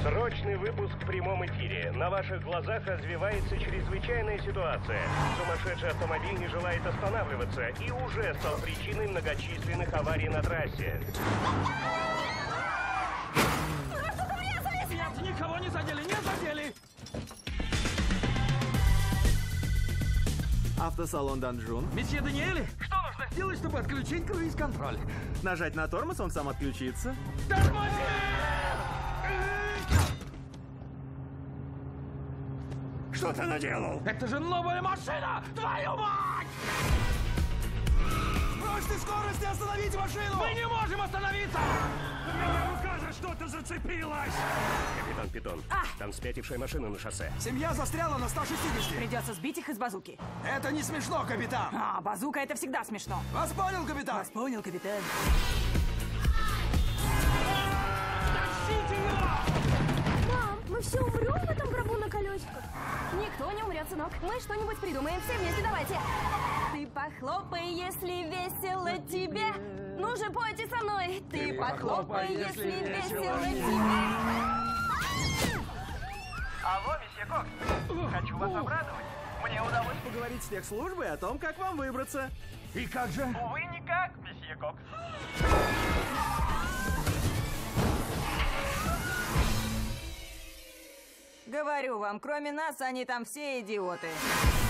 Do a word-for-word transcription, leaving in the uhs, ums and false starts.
Срочный выпуск в прямом эфире. На ваших глазах развивается чрезвычайная ситуация. Сумасшедший автомобиль не желает останавливаться и уже стал причиной многочисленных аварий на трассе. Нет, никого не задели, не задели! Автосалон Данжун. Месье Даниэли, что нужно сделать, чтобы отключить круиз-контроль? Нажать на тормоз, он сам отключится. Тормози! Что ты наделал? Это же новая машина! Твою мать! Бросьте скорость и остановите машину! Мы не можем остановиться! У меня рука за что-то зацепилась! Капитан Питон, А! там спятившая машина на шоссе. Семья застряла на ста шестидесяти. Придется сбить их из базуки. Это не смешно, капитан! А, базука — это всегда смешно. Вас понял, капитан? Вас понял, капитан. Тащите его! Мам, мы все умрем в этом гробу на колесиках? Никто не умрет, сынок. Мы что-нибудь придумаем. Все вместе, давайте. Ты похлопай, если весело тебе. Ну же, пойте со мной. Ты похлопай, если весело тебе. Алло, месье Кокс. Хочу вас обрадовать. Мне удалось... Поговорить с техслужбой о том, как вам выбраться. И как же? Увы, никак, месье Кокс. Говорю вам, кроме нас, они там все идиоты.